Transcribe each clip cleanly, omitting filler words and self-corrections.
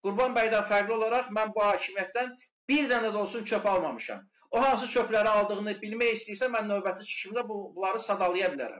Qurban bəydən fərqli olaraq mən bu hakimiyyətdən bir dənə də olsun çöp almamışam. O hansı çöpləri aldığını bilmək istəyirsə, mən növbəti çıxışımda bunları sadalaya bilərəm.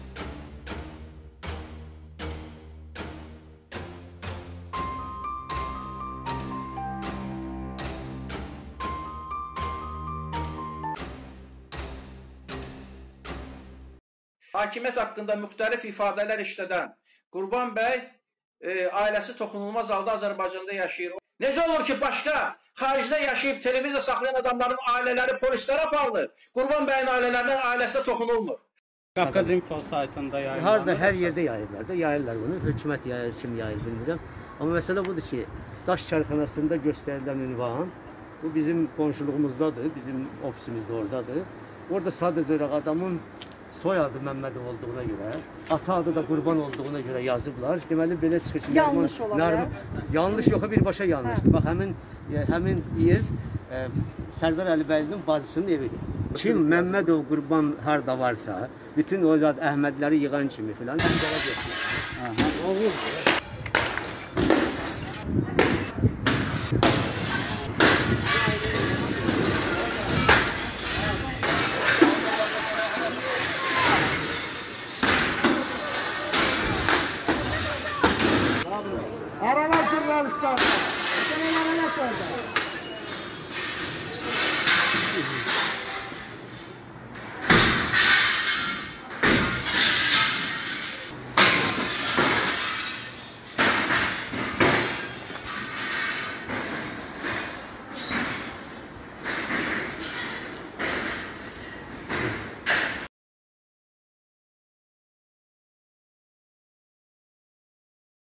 Hakimiyyət haqqında müxtəlif ifadələr işlədən Qurban bəy ailəsi toxunulmaz halda Azərbaycanda yaşayır. Necə olur ki, başqa xaricdə yaşayıb televiziya saxlayan adamların ailələri polislərə aparılır? Qurban bəyin ailələrinin ailəsinə toxunulmur. Qafqaz Info saytında yayınlanır. Harada, hər yerdə yayırlar da, yayırlar bunu. Hökumət yayır, kim yayır bilmirəm. Amma məsələ budur ki, Daş Karxanasında göstərilən ünvan, bu bizim qonşuluğumuzdadır, bizim ofisimizdə oradadır. Orada sadəcə adamın soyadı Məmmədov olduğuna görə, ata adı da Qurban olduğuna görə yazıblar. Deməli, belə çıxır ki, yanlış olabilir. Yanlış yox, birbaşa yanlışdır. Bax, həmin ev Sərdar Əlibəylinin bacısının evidir. Kim Məmmədov Qurban harada varsa, bütün o Əhmədləri yığan kimi filan əndara götürür. Olur. Aralar jurnalistler. Aralar orada.